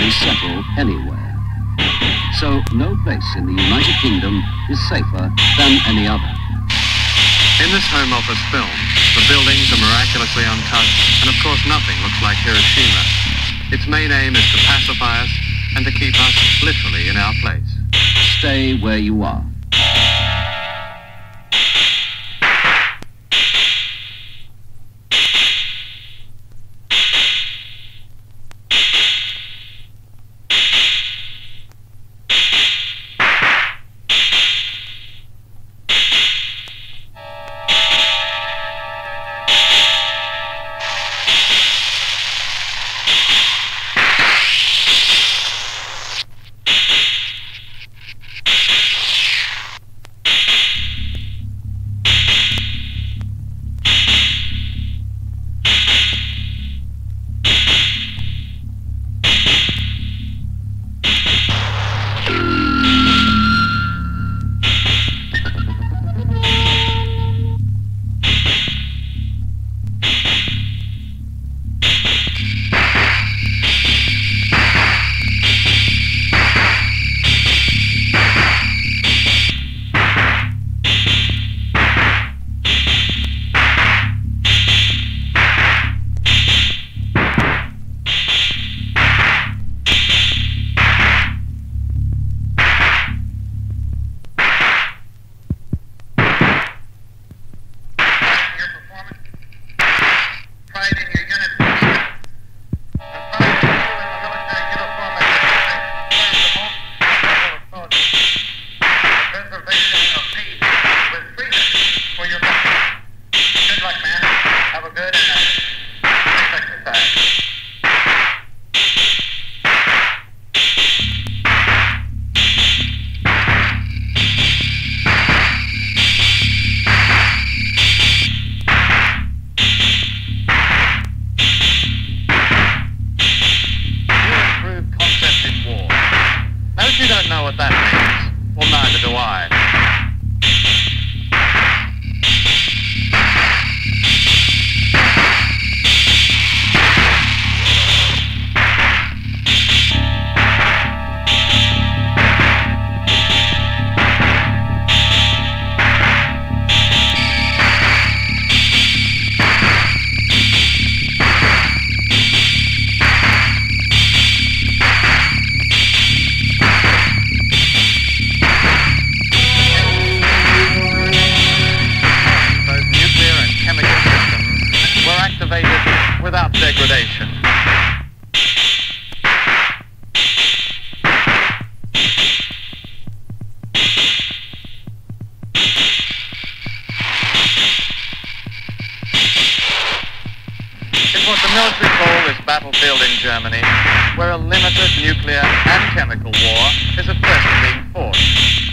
can settle anywhere. So no place in the United Kingdom is safer than any other. In this Home Office film, the buildings are miraculously untouched, and of course nothing looks like Hiroshima. Its main aim is to pacify us and to keep us literally in our place. Stay where you are. You don't know what that means. Well, neither do I. Without degradation. It's what the military call this battlefield in Germany, where a limited nuclear and chemical war is at present being fought.